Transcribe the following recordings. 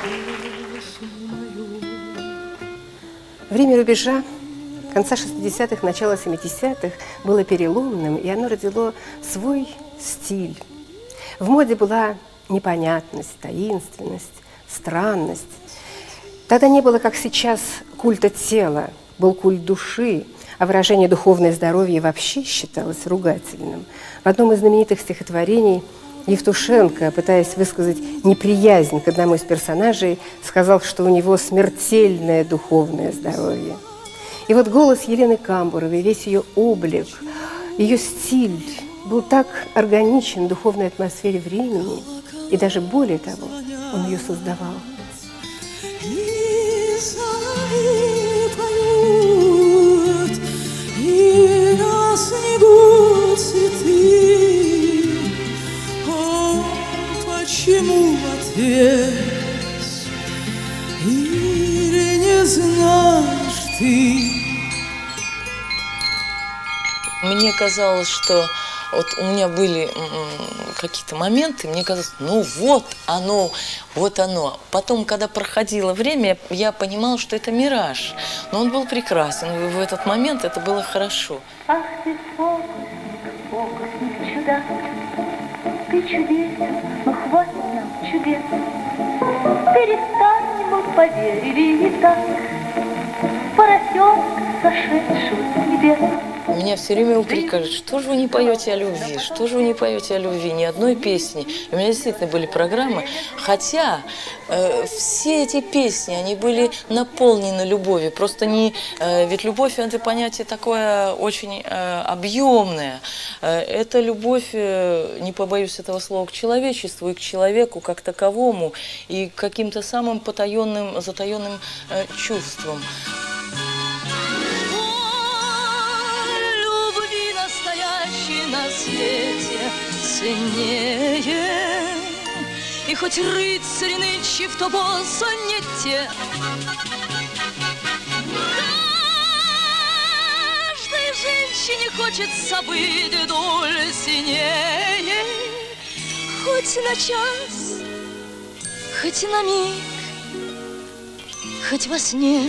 Время рубежа конца 60-х, начала 70-х было переломным, и оно родило свой стиль. В моде была непонятность, таинственность, странность. Тогда не было, как сейчас, культа тела, был культ души, а выражение «духовное здоровье» вообще считалось ругательным. В одном из знаменитых стихотворений Евтушенко, пытаясь высказать неприязнь к одному из персонажей, сказал, что у него смертельное духовное здоровье. И вот голос Елены Камбуровой, весь ее облик, ее стиль был так органичен в духовной атмосфере времени, и даже более того, он ее создавал. И на снегу цветы, о, почему ответь, или не знаешь ты? Мне казалось, что вот у меня были какие-то моменты, мне казалось, ну вот оно, вот оно. Потом, когда проходило время, я понимала, что это мираж. Но он был прекрасен, и в этот момент это было хорошо. Ах ты фокусник, фокусник, чудак, ты чудесен, но хватит нам чудес. Перестань, мы поверили и так, поросенка, сошедшего с небес. Меня все время упрекали, что же вы не поете о любви, что же вы не поете о любви, ни одной песни. И у меня действительно были программы, хотя все эти песни, они были наполнены любовью. Просто не, ведь любовь – это понятие такое очень объемное. Это любовь, не побоюсь этого слова, к человечеству и к человеку как таковому, и к каким-то самым потаенным, затаенным чувствам. На свете ценнее, и хоть рыцарь нынче в тобоса не те. Каждой женщине хочется быть вдоль синее, хоть на час, хоть на миг, хоть во сне,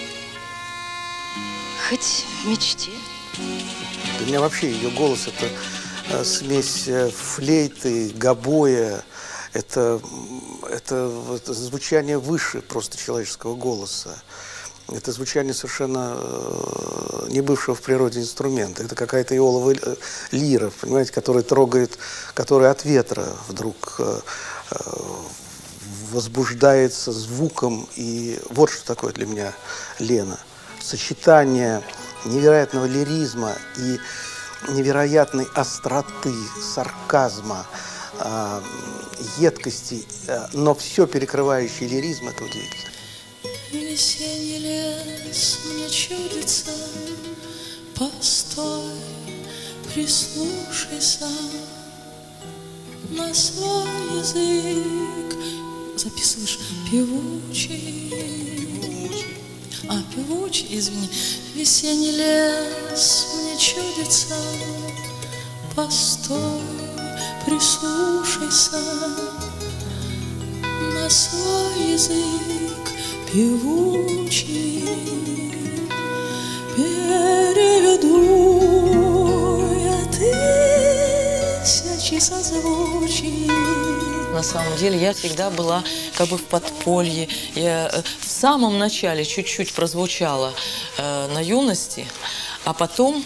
хоть в мечте. Для меня вообще ее голос – это смесь флейты, гобоя, это звучание выше просто человеческого голоса. Это звучание совершенно не бывшего в природе инструмента. Это какая-то иоловая лира, понимаете, которая трогает, которая от ветра вдруг возбуждается звуком. И вот что такое для меня Лена. Сочетание невероятного лиризма и невероятной остроты, сарказма, едкости, но все перекрывающий лиризм – это удивительно. Весенний лес мне чудится, постой, прислушайся на свой язык. Записываешь певучий, певучий, извини. Весенний лес мне чудится, постой, прислушайся на свой язык певучий. Переведу я тысячи созвучий. На самом деле я всегда была как бы в подполье. Я в самом начале чуть-чуть прозвучала на юности, а потом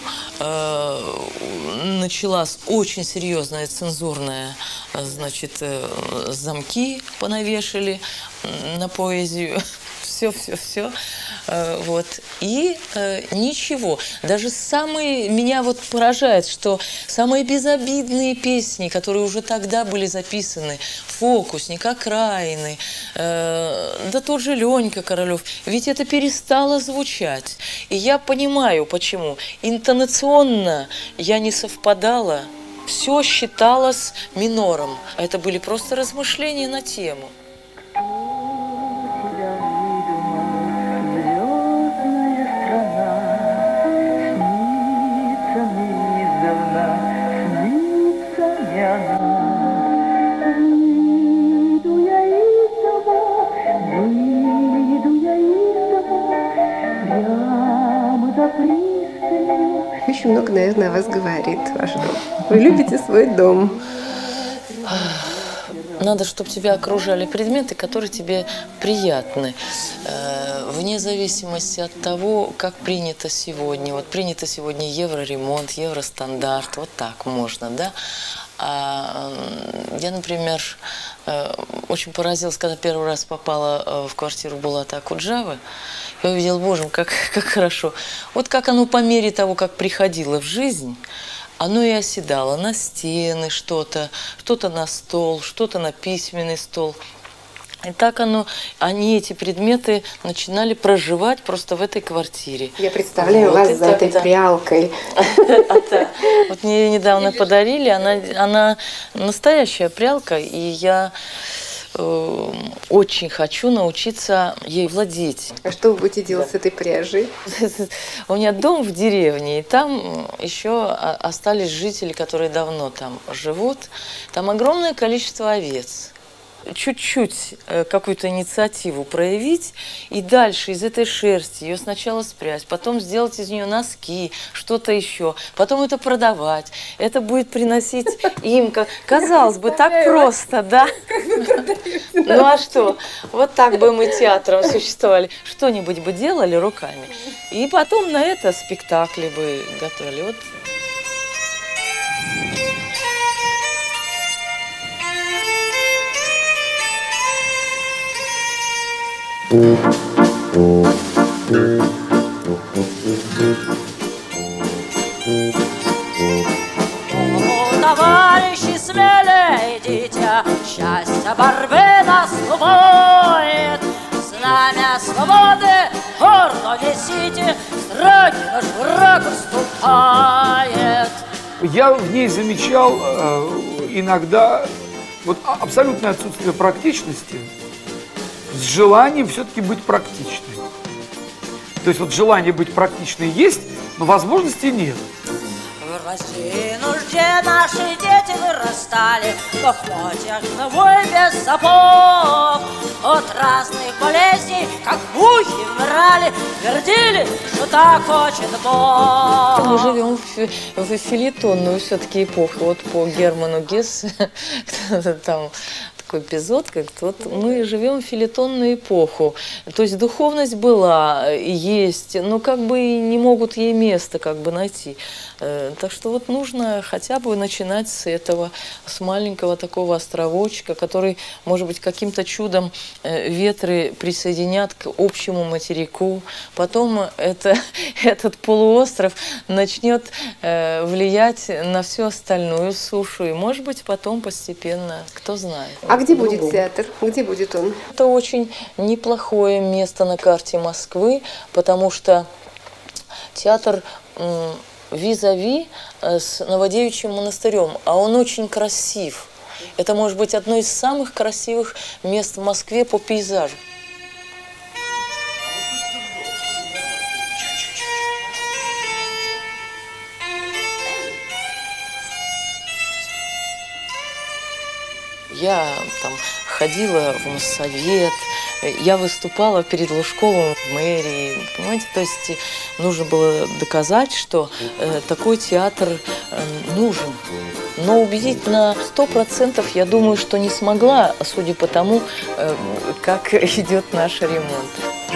началась очень серьезная цензурная, значит, замки понавешали на поэзию. Все. Вот. И ничего. Даже самые... Меня вот поражает, что самые безобидные песни, которые уже тогда были записаны, «Фокусник», «Окраины», да тот же Ленька Королев, ведь это перестало звучать. И я понимаю, почему. Интонационно я не совпадала, все считалось минором. Это были просто размышления на тему. очень много, наверное, о вас говорит ваш дом. Вы любите свой дом. Надо, чтобы тебя окружали предметы, которые тебе приятны, вне зависимости от того, как принято сегодня. Вот принято сегодня евроремонт, евростандарт, вот так можно, да? Я, например, очень поразилась, когда первый раз попала в квартиру Булата Акуджавы. Я увидела, боже, как хорошо. Вот как оно по мере того, как приходило в жизнь, оно и оседало на стены что-то, что-то на стол, что-то на письменный стол. И так они, эти предметы, начинали проживать просто в этой квартире. Я представляю вас за этой прялкой. Вот мне ее недавно подарили, она настоящая прялка, и я очень хочу научиться ей владеть. А что вы будете делать с этой пряжей? У меня дом в деревне, и там еще остались жители, которые давно там живут. Там огромное количество овец. Чуть-чуть какую-то инициативу проявить и дальше из этой шерсти ее сначала спрячь, потом сделать из нее носки, что-то еще, потом это продавать. Это будет приносить им, казалось бы, так просто, да? Ну а что? Вот так бы мы театром существовали. Что-нибудь бы делали руками. И потом на это спектакли бы готовили. Вот. Товарищи, смелее идите, счастье борьбы наступает. Знамя свободы гордо несите, строки наш враг уступает. Я в ней замечал иногда вот абсолютное отсутствие практичности с желанием все-таки быть практичной. То есть вот желание быть практичной есть, но возможностей нет. В России нужде наши дети вырастали, в охотях на вой без сапог. От разных болезней, как мухи, вмирали, твердили, что так хочет Бог. Мы живем в фельетонную все-таки эпоху. Вот по Герману Гессу, там такой эпизод, как вот мы живем в фельетонную эпоху. То есть духовность была, есть, но как бы и не могут ей место как бы найти. Так что вот нужно хотя бы начинать с этого, с маленького такого островочка, который, может быть, каким-то чудом ветры присоединят к общему материку. Потом этот полуостров начнет влиять на всю остальную сушу. И, может быть, потом постепенно, кто знает. А где будет театр? Где будет он? Это очень неплохое место на карте Москвы, потому что театр визави с Новодевичьим монастырем, а он очень красив. Это может быть одно из самых красивых мест в Москве по пейзажу. Я там ходила в Моссовет, я выступала перед Лужковым в мэрии, понимаете, то есть нужно было доказать, что такой театр нужен. Но убедить на 100% я думаю, что не смогла, судя по тому, как идет наш ремонт.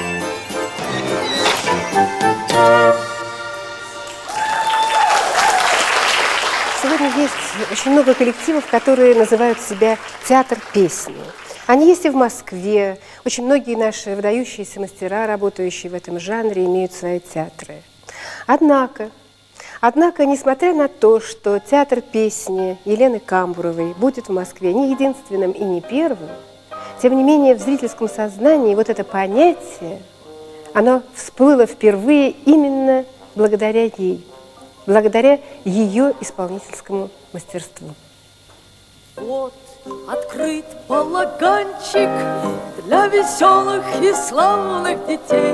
Сегодня есть очень много коллективов, которые называют себя «Театр песни». Они есть и в Москве. Очень многие наши выдающиеся мастера, работающие в этом жанре, имеют свои театры. Однако, несмотря на то, что театр песни Елены Камбуровой будет в Москве не единственным и не первым, тем не менее в зрительском сознании вот это понятие, оно всплыло впервые именно благодаря ей, благодаря ее исполнительскому мастерству. Вот открыт балаганчик для веселых и славных детей.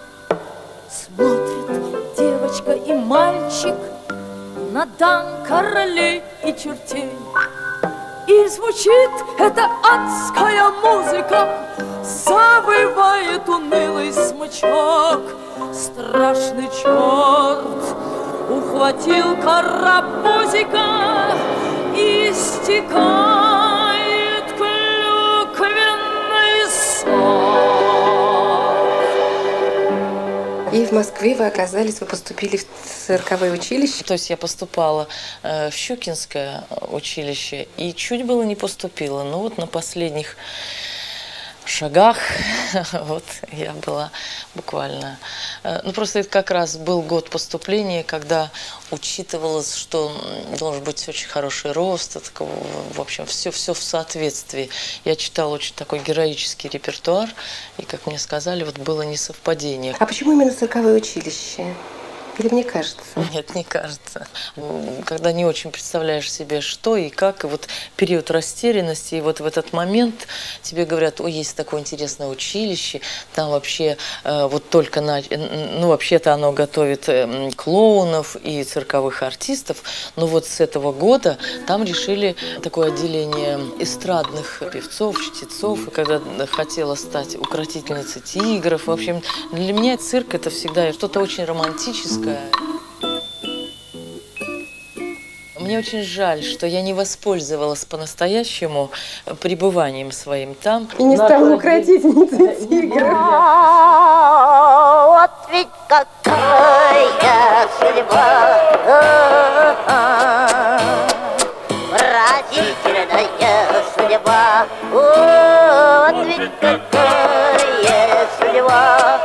Смотрит девочка и мальчик на дан королей и чертей. И звучит эта адская музыка, завывает унылый смычок. Страшный черт ухватил карапузика и стекает клюквенный сок. И в Москве вы поступили в цирковое училище? То есть я поступала в Щукинское училище и чуть было не поступила. Но вот на последних шагах вот я была буквально... Ну, просто это как раз был год поступления, когда учитывалось, что должен быть очень хороший рост, в общем, все в соответствии. Я читала очень такой героический репертуар, и, как мне сказали, вот было несовпадение. А почему именно цирковое училище? Или мне кажется? Нет, не кажется. Когда не очень представляешь себе, что и как, и вот период растерянности, и вот в этот момент тебе говорят: ой, есть такое интересное училище, там вообще вот только, ну, вообще-то оно готовит клоунов и цирковых артистов, но вот с этого года там решили такое отделение эстрадных певцов, чтецов, и когда хотела стать укротительницей тигров, в общем, для меня цирк — это всегда что-то очень романтическое. Мне очень жаль, что я не воспользовалась по-настоящему пребыванием своим там. И не стала укротительницей тигра. Вот ведь какая судьба, поразительная судьба. Вот ведь какая судьба.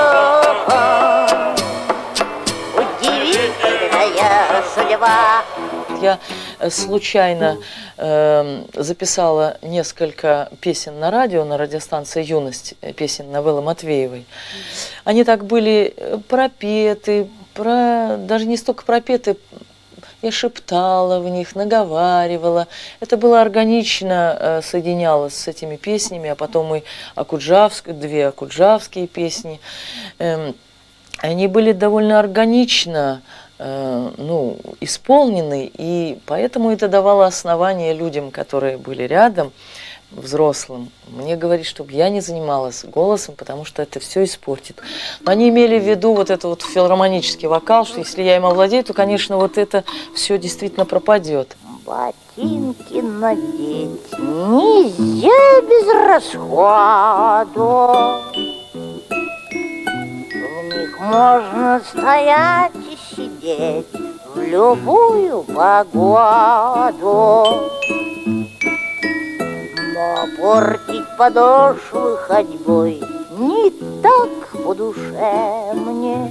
Удивительная судьба. Я случайно записала несколько песен на радио, на радиостанции «Юность», песен Новеллы Матвеевой. Они так были пропеты, даже не столько пропеты, я шептала в них, наговаривала. Это было органично, соединялось с этими песнями, а потом и две акуджавские песни. Они были довольно органично исполнены, и поэтому это давало основание людям, которые были рядом, взрослым, мне говорить, чтобы я не занималась голосом, потому что это все испортит. Но они имели в виду вот это вот филармонический вокал, что если я им овладею, то, конечно, вот это все действительно пропадет. Ботинки надеть нельзя без расходу. В них можно стоять и сидеть в любую погоду. Но портить подошвы ходьбой не так по душе мне.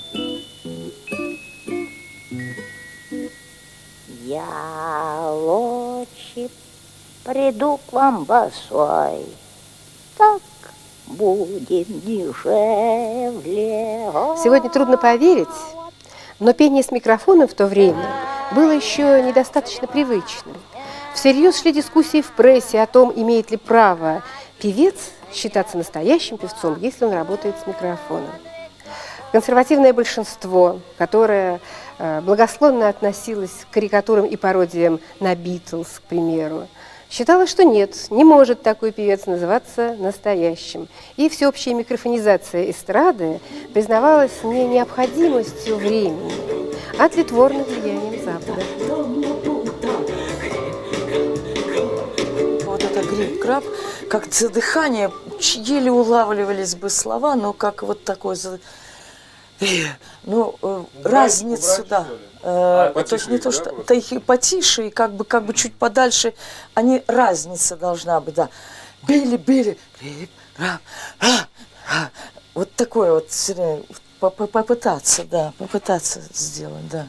Я лучше приду к вам босой, так будет дешевле. Сегодня трудно поверить, но пение с микрофоном в то время было еще недостаточно привычным. Всерьез шли дискуссии в прессе о том, имеет ли право певец считаться настоящим певцом, если он работает с микрофоном. Консервативное большинство, которое благосклонно относилось к карикатурам и пародиям на Битлз, к примеру, считала, что нет, не может такой певец называться настоящим. И всеобщая микрофонизация эстрады признавалась не необходимостью времени, а тлетворным влиянием Запада. Вот это гриб-краб, как задыхание, еле улавливались бы слова, но как вот такой... разницу, да. То есть не то, что да, их и потише, и как бы чуть подальше, разница должна быть, да. Били, вот такое вот попытаться сделать, да.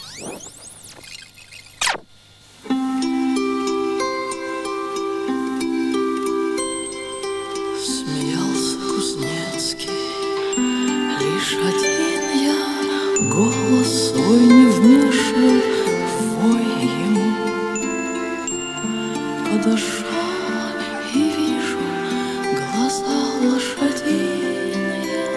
Смеялся Кузнецкий, лишь один я голос свой не вмешивал в вой ему. Подошел и вижу глаза лошадиные,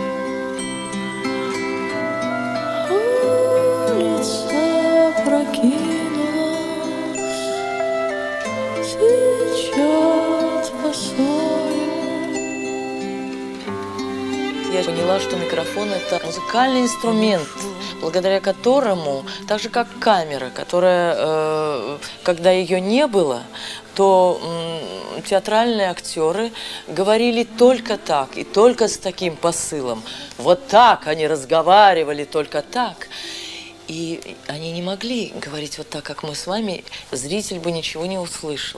улица прокинулась, течет по сою. я поняла, что микрофон – это музыкальный инструмент, благодаря которому, так же как камера, которая, когда ее не было, то театральные актеры говорили только так и только с таким посылом. Вот так они разговаривали, только так. И они не могли говорить вот так, как мы с вами, зритель бы ничего не услышал.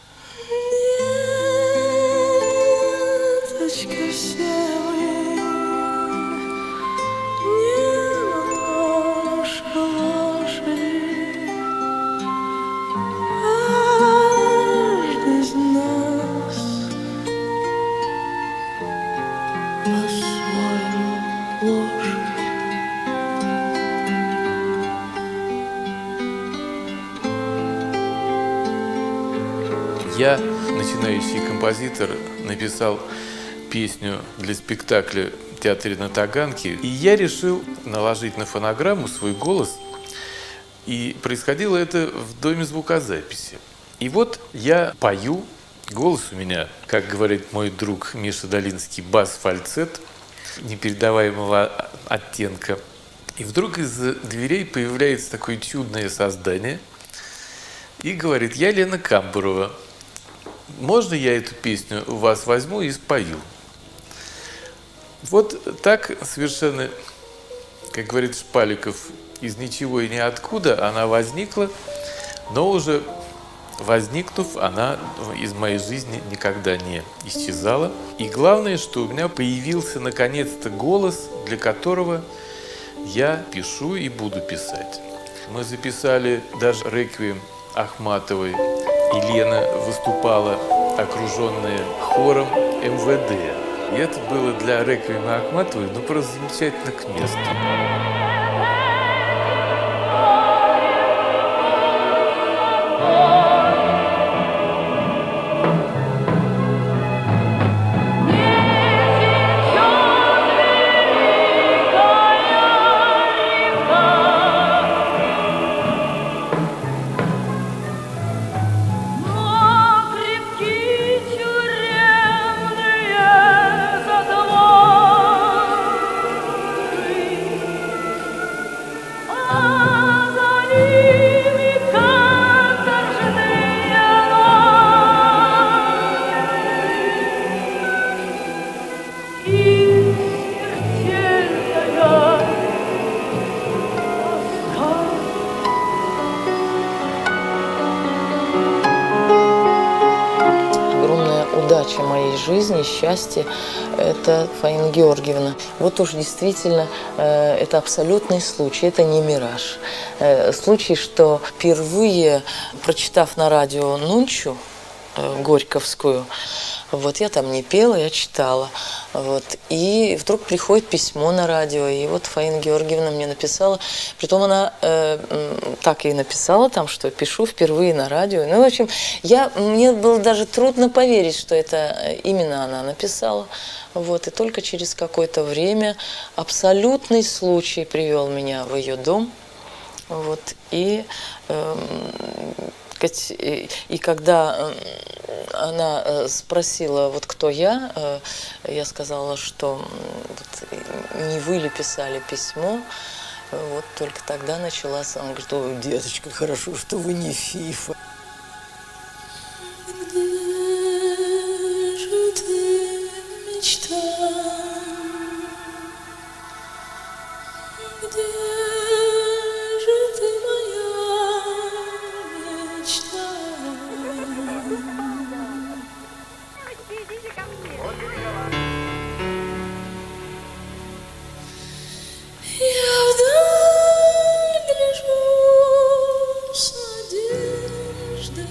Я, начинающий композитор, написал песню для спектакля в театре на Таганке, и я решил наложить на фонограмму свой голос, и происходило это в доме звукозаписи. И вот я пою, голос у меня, как говорит мой друг Миша Долинский, бас-фальцет непередаваемого оттенка. И вдруг из дверей появляется такое чудное создание и говорит: я Лена Камбурова. Можно я эту песню у вас возьму и спою? Вот так совершенно, как говорит Шпаликов, из ничего и ниоткуда она возникла, но уже возникнув, она из моей жизни никогда не исчезала. И главное, что у меня появился наконец-то голос, для которого я пишу и буду писать. Мы записали даже реквием Ахматовой, и Лена выступала, окруженная хором МВД. И это было для реквиема Ахматовой, ну, просто замечательно к месту. Удача моей жизни, счастье – это Фаина Георгиевна. Вот уж действительно это абсолютный случай, это не мираж. Случай, что впервые, прочитав на радио Нунчу Горьковскую, вот я там не пела, я читала. Вот, и вдруг приходит письмо на радио, и вот Фаина Георгиевна мне написала. Притом она так и написала там, что пишу впервые на радио. Ну, в общем, мне было даже трудно поверить, что это именно она написала. Вот, и только через какое-то время абсолютный случай привел меня в ее дом. Вот, и когда она спросила, вот кто я сказала, что вот, не вы ли писали письмо. Вот только тогда началась, она говорит: ой, деточка, хорошо, что вы не Фифа. Где же ты, мечта? Где же ты, моя мечта? Я вдаль гляжу с надеждой.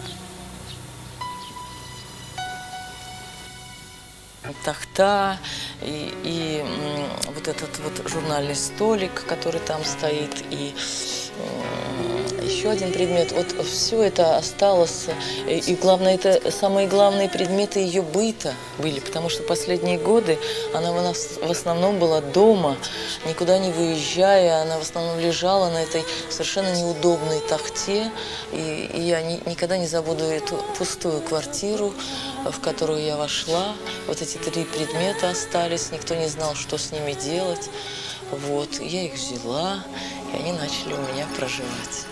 Тахта и вот этот вот журнальный столик, который там стоит, и еще еще один предмет. Вот все это осталось. И главное, это самые главные предметы ее быта были, потому что последние годы она у нас в основном была дома, никуда не выезжая. Она в основном лежала на этой совершенно неудобной тахте. И я никогда не забуду эту пустую квартиру, в которую я вошла. Вот эти 3 предмета остались, никто не знал, что с ними делать. Вот, я их взяла, и они начали у меня проживать.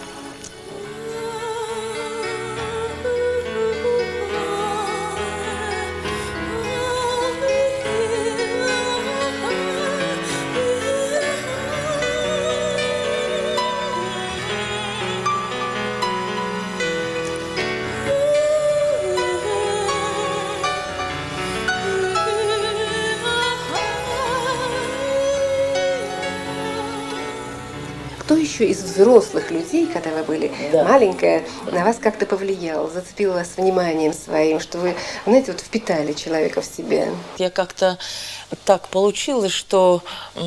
Кто еще из взрослых людей, когда вы были маленькая, на вас как-то повлиял, зацепил вас вниманием своим, что вы, знаете, вот впитали человека в себя? Я как-то так получилось, что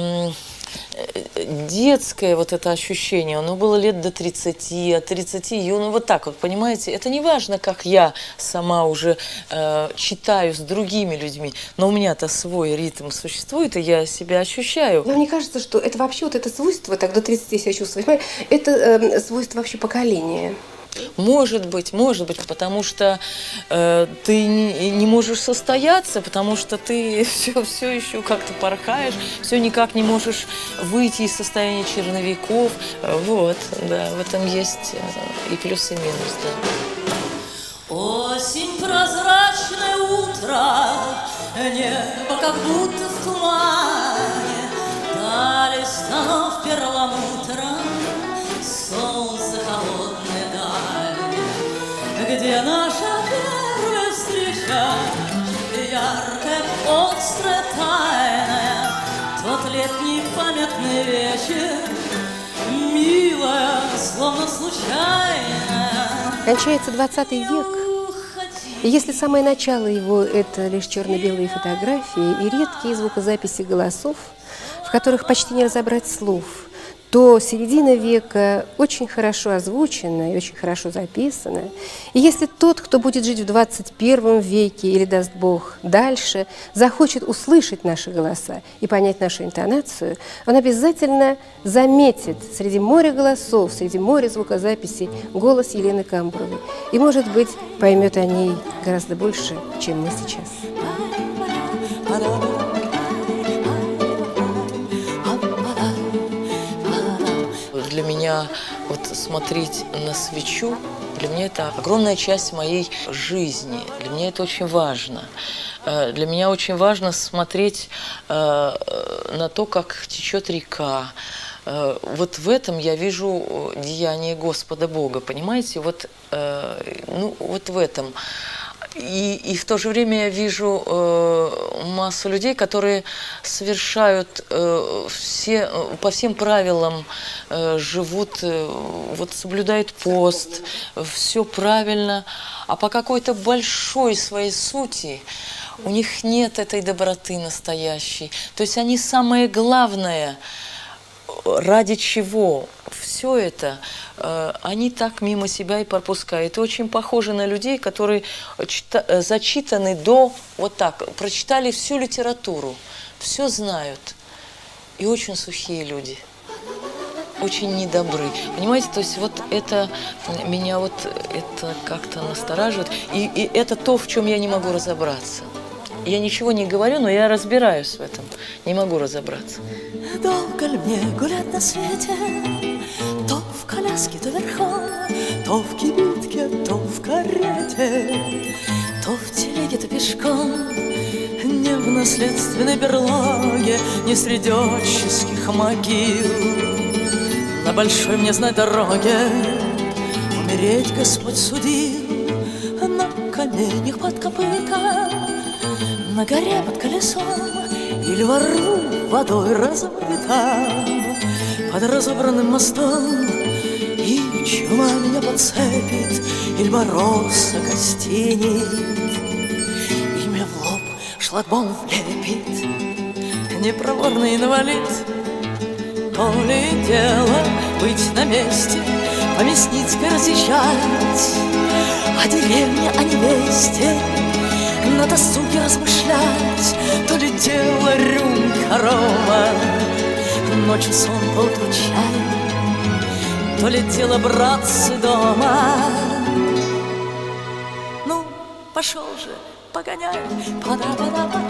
детское вот это ощущение, оно было лет до 30, от 30, ну вот так вот, понимаете, это не важно, как я сама уже читаю с другими людьми, но у меня-то свой ритм существует, и я себя ощущаю. Но мне кажется, что это вообще вот это свойство, так до 30 себя чувствовать, это свойство вообще поколения. Может быть, потому что ты не можешь состояться, потому что ты все еще как-то порхаешь, все никак не можешь выйти из состояния черновиков. Вот, да, в этом есть и плюс, и минус, да. Осень, прозрачное утро, небо как будто в тумане, дали станов перламутром, солнце холодное. Где наша первая встреча, яркая, острая, тайная, тот летний памятный вечер, милая, словно случайная. Кончается 20 век, и если самое начало его – это лишь черно-белые фотографии и редкие звукозаписи голосов, в которых почти не разобрать слов, то середина века очень хорошо озвучена и очень хорошо записана. И если тот, кто будет жить в 21 веке или, даст Бог, дальше, захочет услышать наши голоса и понять нашу интонацию, он обязательно заметит среди моря голосов, среди моря звукозаписей голос Елены Камбуровой. И, может быть, поймет о ней гораздо больше, чем мы сейчас. Для меня вот смотреть на свечу, для меня это огромная часть моей жизни. Для меня это очень важно. Для меня очень важно смотреть на то, как течет река. Вот в этом я вижу деяние Господа Бога, понимаете? Вот, ну, вот в этом. И в то же время я вижу массу людей, которые совершают по всем правилам, живут, вот соблюдают пост, все правильно, а по какой-то большой своей сути у них нет этой доброты настоящей. То есть они самое главное, ради чего все это, они так мимо себя и пропускают. И очень похожи на людей, которые зачитаны до, вот так, прочитали всю литературу, все знают. И очень сухие люди, очень недобры. Понимаете, то есть вот это меня вот это как-то настораживает. И это то, в чем я не могу разобраться. Я ничего не говорю, но я разбираюсь в этом. Не могу разобраться. Долго ли мне гулять на свете? То в коляске, то верхом, то в кибитке, то в карете, то в телеге, то пешком. Не в наследственной берлоге, не среди отческих могил. На большой мне знать дороге умереть Господь судил. На каменях под копыта, на горе под колесом, или во рву водой размыта, под разобранным мостом. И чума меня подцепит, или мороз окостенит, и мне в лоб шлагбаум влепит непроворный инвалид. То ли дело быть на месте, по Мясницкой разъезжать, о деревне, о невесте на досуге размышлять. То ли дело рюмка рома, ночью сон, поутру чай, то ли дело братцы дома. Ну, пошел же, погоняй, пада-пада-пада.